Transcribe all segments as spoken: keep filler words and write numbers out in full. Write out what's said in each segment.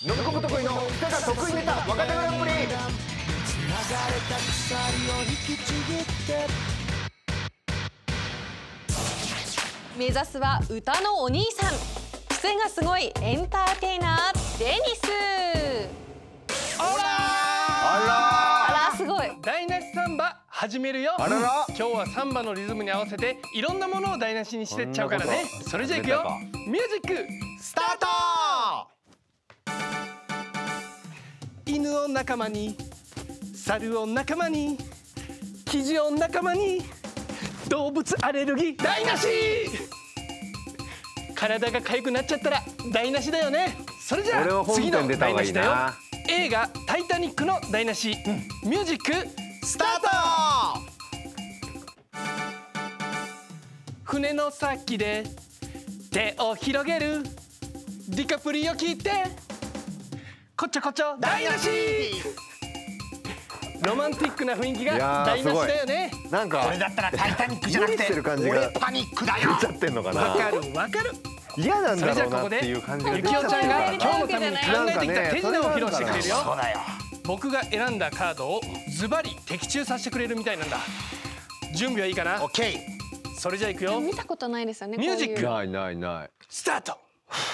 飲み込む得意の人が得意ネタ若手グランプリ。 目指すは歌のお兄さん、癖がすごいエンターテイナーデニス。 あらあらすごい。 台無しサンバ始めるよ。 あらら。 今日はサンバのリズムに合わせていろんなものを台無しにしてっちゃうからね。それじゃいくよ。ミュージックスタート。犬を仲間に、猿を仲間に、キジを仲間に、動物アレルギー台無し。体が痒くなっちゃったら台無しだよね。それじゃあ次の台無しだよ。映画「タイタニック」の台無し、うん、ミュージックスタート。船の先で手を広げるディカプリオ聞いてこちょこちょ台無し。ロマンティックな雰囲気が台無しだよね。 なんかこれだったらタイタニックじゃなくて俺パニックだよ。 出ちゃってんのかな。 わかるわかる。 嫌なんそれじゃあここだろうなってでいう感じがゆきおちゃんが今日のために考えてきた手品を披露してくれるよ。 そうだよ。 僕が選んだカードをズバリ的中させてくれるみたいなんだ。準備はいいかな。 オッケー。 それじゃあいくよ。 見たことないですよね。 ミュージックないないない。 スタート。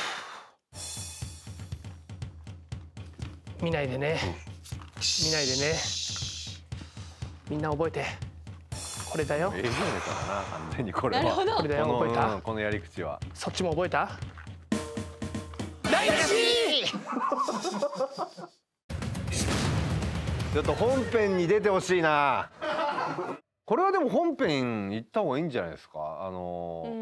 見ないでね。見ないでね。みんな覚えて。これだよ。 えぐいネタだな完全にこれは。 なるほど。 これだよ。覚えた。 このやり口は。 そっちも覚えた。台無し。 ちょっと本編に出てほしいな。これはでも本編行った方がいいんじゃないですか。あのーうん、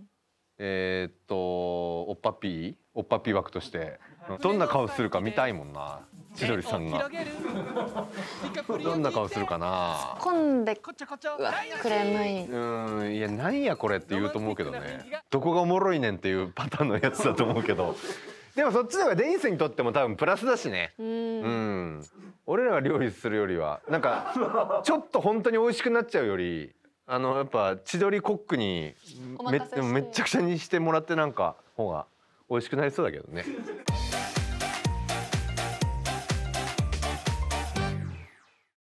えー、っとおっぱっぴーおっぱっぴー枠としてどんな顔するか見たいもんな。千鳥さんがどんな顔するかな。 突っ込んでくれない。 うんいやなんやこれって言うと思うけどね。どこがおもろいねんっていうパターンのやつだと思うけど。でもそっちの方がデニスにとっても多分プラスだしね。うん。俺らが料理するよりはなんかちょっと本当に美味しくなっちゃうよりあのやっぱ千鳥コックにめめっちゃくちゃにしてもらってなんか方が美味しくなりそうだけどね。